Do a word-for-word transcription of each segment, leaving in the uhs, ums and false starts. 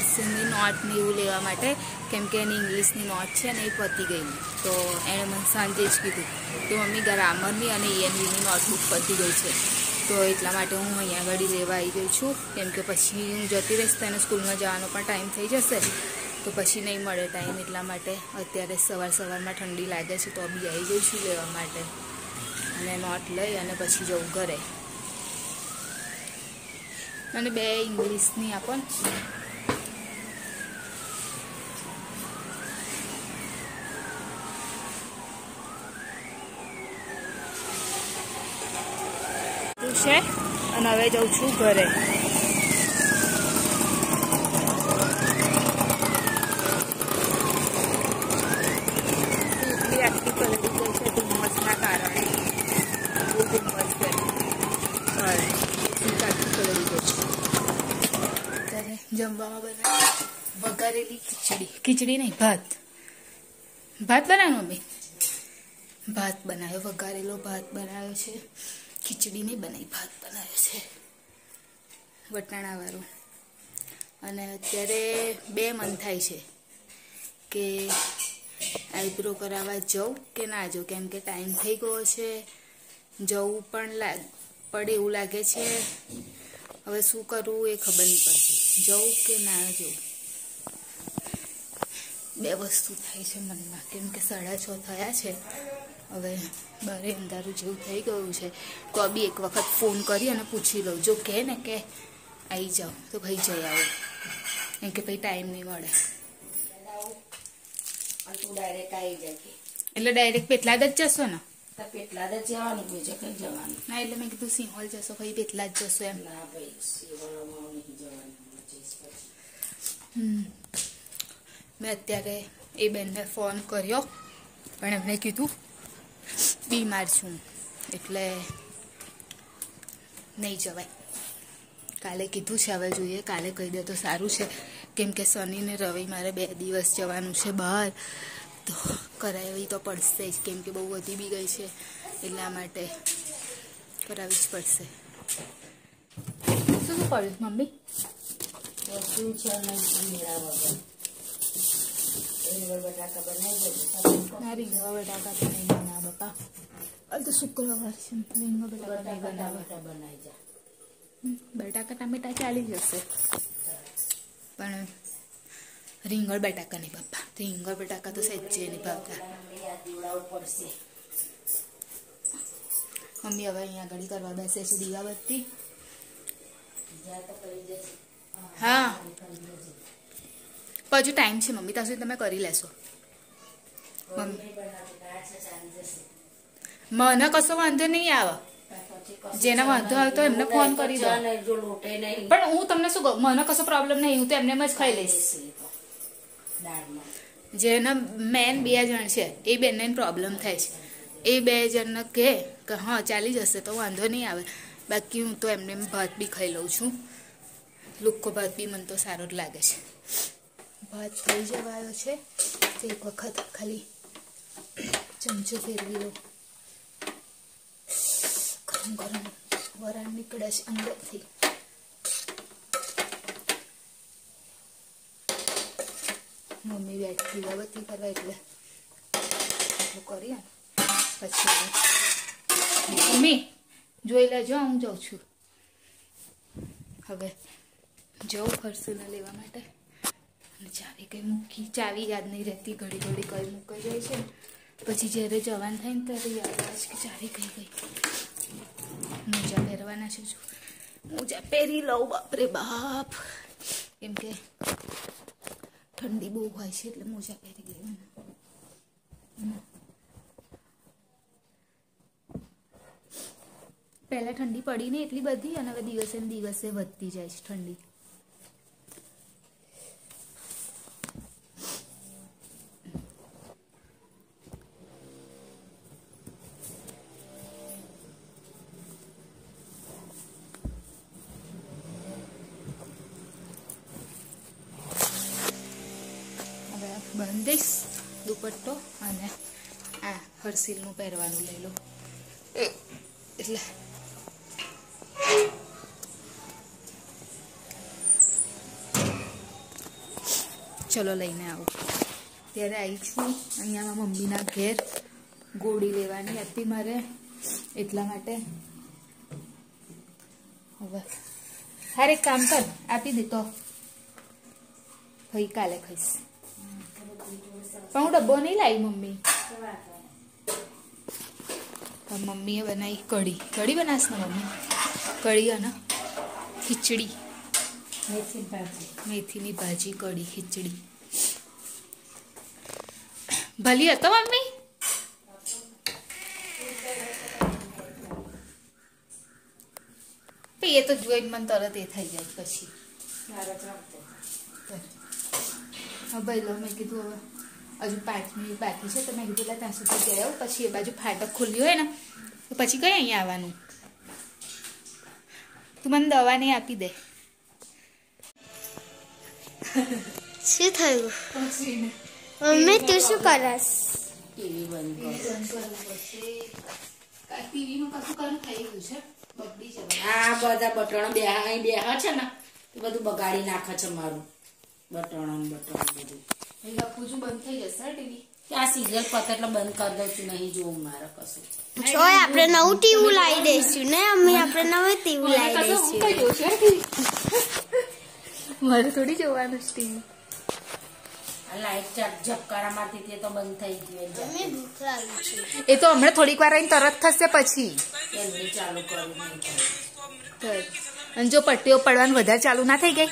હર્ષિલની not ને એવું લેવા માટે, કેમ કે એની ઇંગ્લિશની નોટ છે ને એ પતી ગઈ, તો એણે મને સાંજે જ કીધું કે મમ્મી ગ્રામરની અને ઈએનવીની નોટબુક પતી ગઈ છે, તો એટલા માટે હું અહીંયા આગળ લેવા આવી ગઈ છું, કેમ કે પછી હું જતી રહીશ તો એને સ્કૂલમાં જવાનો પણ ટાઈમ થઈ જશે, તો પછી નહીં મળે ટાઈમ, એટલા માટે અત્યારે સવાર સવારમાં ઠંડી લાગે છે તો બી આવી ગઈ છું લેવા માટે, અને નોટ લઈ અને પછી જવું ઘરે. અને બે ઇંગ્લિશની આપો ને. છે અને હવે જાઉં છું ઘરે. એટલી આટલી પલળી ગઈ છે ધુમ્મસના કારણે, બહુ ધુમ્મસ છે, આટલી પલળી ગઈ છે. ત્યારે જમવામાં બનાવી વઘારેલી ખીચડી, ખીચડી નહીં ભાત, ભાત બનાવ્યો મમ્મી, ભાત બનાવ્યો, વઘારેલો ભાત બનાવ્યો છે, ખીચડી નહીં બનાવી, ભાત બનાવ્યો છે વટાણાવાળું. અને અત્યારે બે મન થાય છે કે આઈબ્રો કરાવવા જાઉં કે ના જાઉં, કેમ કે ટાઈમ થઈ ગયો છે, જવું પણ લાગ પડે એવું લાગે છે. હવે શું કરવું એ ખબર નહીં પડતી, જવું કે ના જવું, બે વસ્તુ થાય છે મનમાં, કેમ કે સાડા છ થયા છે, હવે બારે અંધારું જેવું થઈ ગયું છે, તો બી એક વખત ફોન કરી અને પૂછી લઉં, જો કહે ને કે આવી જાઓ તો ભાઈ જઈ આવો, કેમ કે ભાઈ ટાઈમ નહીં મળે. એટલે ડાયરેક્ટ પેટલાદ જ જશો ને? પેટલાદ જ જવાનું, બીજે કઈ જવાનું ના, એટલે મેં કીધું સિંહોલ જશો ભાઈ, પેટલા જ જશો એમ. ના ભાઈ, સિંહોલમાં નહીં જવાનું. હમ મેં અત્યારે એ બેનને ફોન કર્યો, પણ એમને કીધું બીમાર છું એટલે નહીં જવાય. કાલે કીધું છે, હવે જોઈએ કાલે કહી દે તો સારું છે, કેમ કે શનિ ને રવિ મારે બે દિવસ જવાનું છે બહાર, તો કરાવી તો પડશે જ, કેમ કે બહુ વધી બી ગઈ છે, એટલા માટે કરાવવી જ પડશે. શું શું પડ્યું મમ્મી? શું છે મેળા વગર રીંગણ બટાકા બનાવી દે. ના, રીંગણ બટાકા તો નહીં બનાવ બાપા, તો શુક્રવાર છે, રીંગણ બટાકા નહીં બનાવવા. બનાવી જા, બટાકા ટામેટા ચાલી જશે, પણ રીંગણ બટાકા નહીં બાપા, રીંગણ બટાકા તો સહેજે નહીં ભાવતા. પડશે. મમ્મી હવે અહીંયા આગળ કરવા બેસે છે દીવાબત્તી. હા હજુ ટાઈમ છે મમ્મી, ત્યાં સુધી તમે કરી લેશો. મમ્મી મને કશો વાંધો નહીં આવે, જેને વાંધો આવે તો એમને ફોન કરી દો, પણ હું તમને શું કહું, મને કશો પ્રોબ્લેમ નહીં, હું તો એમને જ ખાઈ લઈશ. જેના મેન બે જણ છે એ બેનને પ્રોબ્લેમ થાય છે, એ બે જણને કહે કે હા ચાલી જશે તો વાંધો નહીં આવે, બાકી હું તો એમને ભાત બી ખાઈ લઉં છું, લુખ્ખો ભાત બી મને તો સારો જ લાગે છે. ભાત થઈ જવાયો છે, એક વખત ખાલી ચમચો ફેરવી લો, ગરમ ગરમ વરાળ નીકળે છે અંદરથી. મમ્મી બેઠી દીવાબત્તી કરવા એટલે કરીએ પછી. મમ્મી જોઈ લેજો, હું જાઉં છું હવે, જાઉં હર્ષુને લેવા માટે. ચાવી કઈ મૂકી, ચાવી યાદ નહીં રહેતી, ઘડી ઘડી કઈ મૂકાઈ જાય છે, પછી જ્યારે જવાન થાય ને ત્યારે યાદ આવે છે કે ચાવી કઈ ગઈ. મોજા પહેરવાના છે, જો મોજા પહેરી લઉં, બાપરે બાપ, કેમ કે ઠંડી બહુ હોય છે એટલે મોજા પહેરી ગઈ. પહેલા ઠંડી પડી નહીં એટલી બધી, અને હવે દિવસે ને દિવસે વધતી જાય છે ઠંડી. બંધીશ દુપટ્ટો અને આ હર્ષિલનું પહેરવાનું લઈ લો, એટલે ચલો લઈને આવો. ત્યારે આવી છું અહીંયા મમ્મીના ઘેર. ગોળી લેવાની હતી મારે, એટલા માટે. હવે હારે એક કામ કર, આપી દે તો ભાઈ કાલે ખાઈશ. પણ હું ડબ્બો નહીં લાવી મમ્મી. મમ્મીએ બનાવી કઢી. કઢી બનાવશ ને મમ્મી? કઢી અને ખીચડી, મેથીની ભાજી, કઢી, ખીચડી. ભલી હતો મમ્મી? એ તો જોઈને મને તરત એ થઈ જાય પછી. ભાઈ લો, મેં કીધું હવે હજુ પાંચ મિનિટ બાકી છે તો મેં કીધું એટલે ત્યાં સુધી જઈ આવું. પછી એ બાજુ ફાટક ખુલ્યું હોય ને તો પછી કઈ અહીંયા આવવાનું. તું મને દવા નહીં આપી દે. શું થયું મમ્મી? તું શું કરસ? ટીવી બંધ કર. ટીવીનું કશું કામ થઈ ગયું છે, બગડી જવાનું. આ બધા બટણો બે અહીં બે છે ને એ બધું બગાડી નાખે છે મારું. બટણો ને બટણો બધું પૂજું બંધ થઈ જશે ટીવી. આ સિરિયલ પતે એટલે બંધ કરી દઉં છું. નહીં જોવું મારે કશું. જો આપણે નવું ટીવું લાવી દઈશું ને અમ્મી, આપણે નવું ટીવું લાવી દઈશું. મારે થોડી જોવાનું છે ટીવી. આ લાઈટ ઝબકારા મારતી તે તો બંધ થઈ ગયું. મમ્મી ભૂખ લાગી છે. એ તો હમણાં થોડીક વાર આવીને તરત થશે પછી. એમને ચાલુ કરું નહીં થાય. અને જો પટ્ટીઓ પડવાનું વધારે ચાલુ ના થઈ ગઈ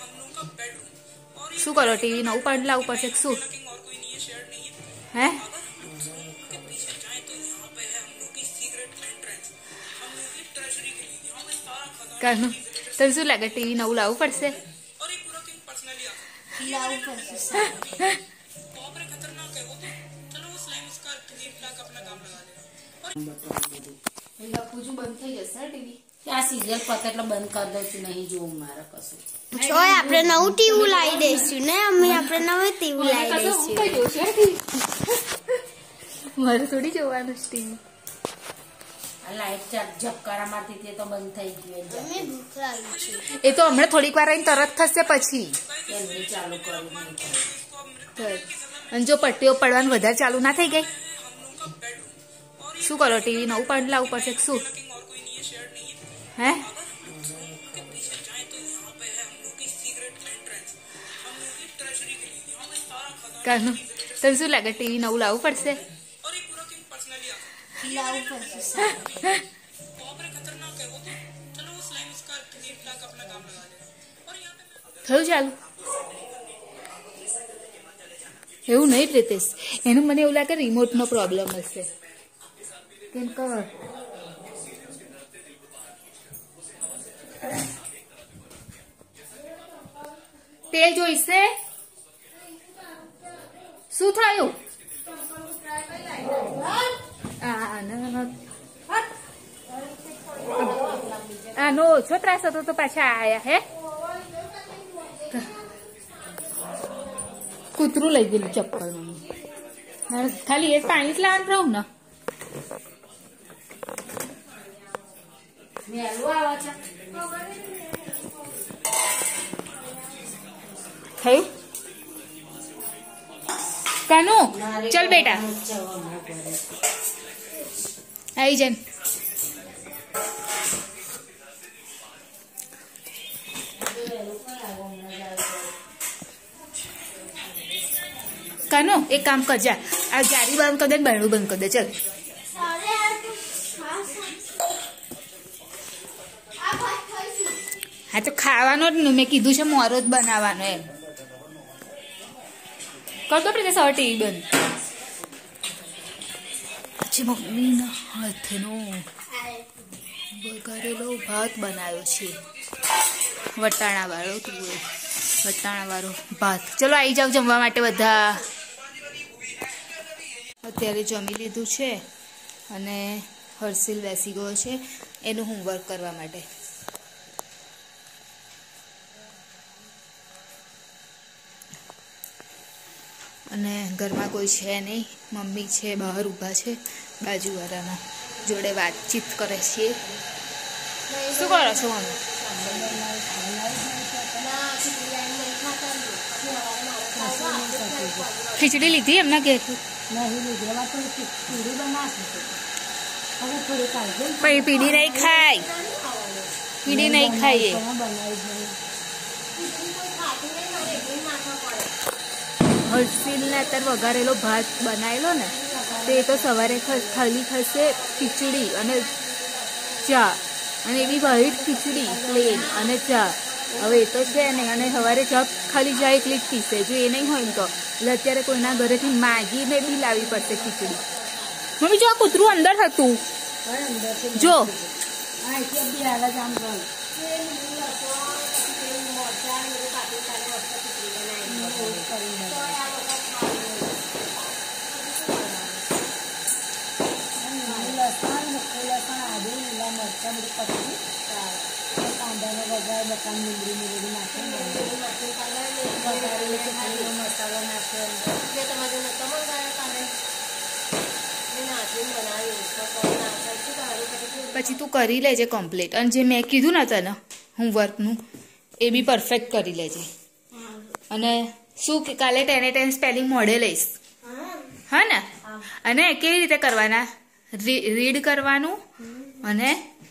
શું કરો? ટીવી નવું પણ લાવવું પડશે શું? હે કાનું તને શું લાગે? ટીવી નવું લાવવું પડશે? લાવવું પડશે. પૂજું બંધ થઈ જશે ટીવી. આ સિરિયલ પતે એટલે બંધ કરી દઉં છું. નહીં જોવું મારે કશું. જો આપણે નવું ટીવું લાવી દઈશું ને અમ્મી, આપણે નવું ટીવું લાવી દઈશું. મારે થોડી જોવાનું છે ટીવી. આ લાઈટ ઝબકારા મારતી તે તો બંધ થઈ ગયું. મમ્મી ભૂખ લાગી છે. એ તો હમણાં થોડીક વાર આવીને તરત થશે પછી. એમને ચાલુ કરું નહીં થાય. અને જો પટ્ટીઓ પડવાનું વધારે ચાલુ ના થઈ ગઈ શું કરો? ટીવી નવું પણ લાવવું પડશે શું? હે કાનું તને શું લાગે? ટીવી નવું લાવવું પડશે? લાવવું પડશે. થયું ચાલુ? એવું નહીં પ્રીતેશ, એનું મને એવું લાગે રિમોટનો પ્રોબ્લેમ હશે. કેમ કર તેલ જોઈશે? શું થયું? આનો ઓછો ત્રાસ હતો તો પાછા આયા હે. કૂતરું લઈ ગયેલું ચપ્પલ. ખાલી એ પાણી જ લાવવાનું રહું ને. થયું કાનું? ચલ બેટા આવી જાય. કાનો એક કામ કરજા, આ જારી બંધ કરી દે, બહેણું બંધ કરી દે. ચલ હા તો ખાવાનો જ ને, મેં કીધું છે મોરો જ બનાવવાનો એમ. કર દો પ્રીતેશ હવે ટીવી બંધ. પછી મમ્મીના હાથનો વઘારેલો ભાત બનાવ્યો છે, વટાણા વાળો. તું વટાણા વાળો ભાત. ચલો આવી જાવ જમવા માટે બધા. અત્યારે જમી લીધું છે અને હર્ષિલ બેસી ગયો છે એનું હોમવર્ક કરવા માટે. અને ઘરમાં કોઈ છે નહીં, મમ્મી છે બહાર ઊભા છે, બાજુવાળાના જોડે વાતચીત કરે છે. શું કરો છો મમ્મી? ખીચડી લીધી એમના ઘેરથી નહીં લીધી એમાં થોડી ખીચડી બનાવી હવે થોડી કાઢી પણ એ પીડી નહીં ખાય પીડી નહીં ખાઈએ બનાવી હર્ષિલને અત્યારે વઘારેલો ભાત બનાવેલો ને તો એ તો સવારે ખાલી ખસે ખીચડી અને ચા અને એવી વ્હાઈટ ખીચડી પ્લેન અને ચા હવે એ તો છે ને અને સવારે ચા ખાલી ચા એકલી જ પીશે જો એ નહીં હોય ને તો એટલે અત્યારે કોઈના ઘરેથી માગીને બી લાવવી પડશે ખીચડી મમ્મી જો આ કૂતરું અંદર હતું જો પછી તું કરી લેજે કમ્પ્લીટ અને જે મેં કીધું ને તને હોમવર્કનું એ બી પરફેક્ટ કરી લેજે અને શું કે કાલે ટેને ટેન સ્પેલિંગ મોડે લઈશ હા ને અને કેવી રીતે કરવાના રીડ કરવાનું અને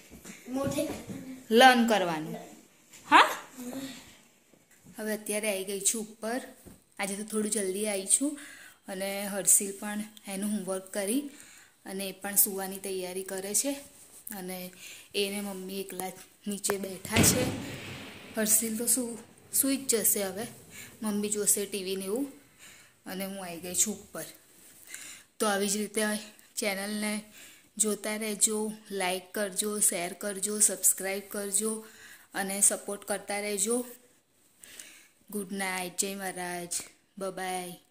લર્ન કરવાનું હા હવે અત્યારે આવી ગઈ છું ઉપર આજે તો થોડું જલ્દી આવી છું અને હર્ષિલ પણ એનું હોમવર્ક કરી અને એ પણ સૂવાની તૈયારી કરે છે અને એને મમ્મી એકલા નીચે બેઠા છે હર્ષિલ તો શું સૂઈ જ જશે હવે મમ્મી જોશે ટીવીને એવું અને હું આવી ગઈ છું ઉપર તો આવી જ રીતે ચેનલને જોતા રહેજો લાઈક કરજો શેર કરજો સબસ્ક્રાઈબ કરજો અને સપોર્ટ કરતા રહેજો ગુડ નાઇટ જય મહારાજ બાય